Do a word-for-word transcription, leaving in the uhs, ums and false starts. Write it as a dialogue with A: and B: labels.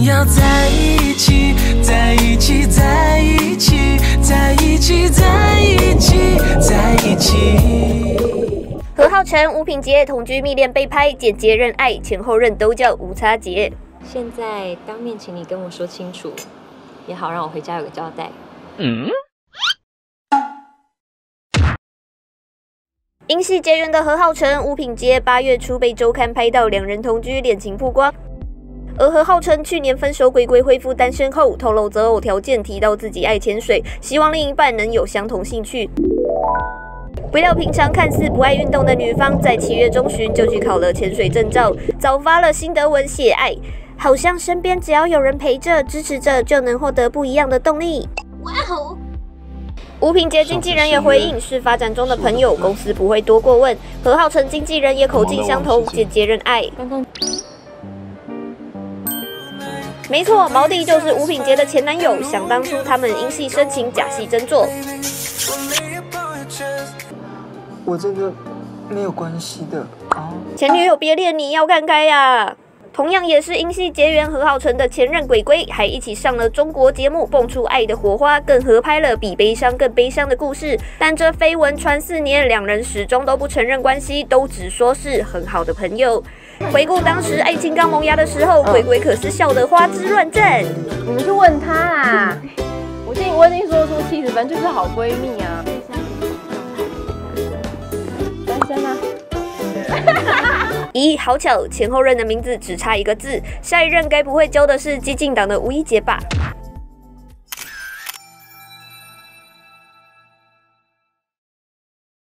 A: 要在一起，在一起，在一起，在一起，在一起，在一起。
B: 何浩晨、吴品杰同居蜜恋被拍，简洁认爱，前后任都叫吴叉杰。
C: 现在当面请你跟我说清楚，也好让我回家有个交代。嗯。
B: 因戏结缘的何浩晨、吴品杰，八月初被周刊拍到两人同居，恋情曝光。而何浩晨去年分手归归，恢复单身后，透露择偶条件，提到自己爱潜水，希望另一半能有相同兴趣。不料平常看似不爱运动的女方，在七月中旬就去考了潜水证照，早发了心得文写爱，好像身边只要有人陪着、支持着，就能获得不一样的动力。哇哦！吴品杰经纪人也回应，是发展中的朋友，公司不会多过问。何浩晨经纪人也口径相同，简洁认爱。没错，毛弟就是吴品杰的前男友。想当初他们因戏生情，假戏真做。
D: 我真的没有关系的啊！
B: 前女友别恋你要看开呀、啊！同样也是因戏结缘，何浩晨的前任鬼鬼还一起上了中国节目，蹦出爱的火花，更合拍了比悲伤更悲伤的故事。但这绯闻传四年，两人始终都不承认关系，都只说是很好的朋友。回顾当时爱情刚萌芽的时候，鬼鬼可是笑得花枝乱颤。
E: 你们去问他啦！我已经我已经说出七十分，就是好闺蜜啊。单身啊。
B: 咦，好巧，前后任的名字只差一个字，下一任该不会揪的是激进党的吴一杰吧？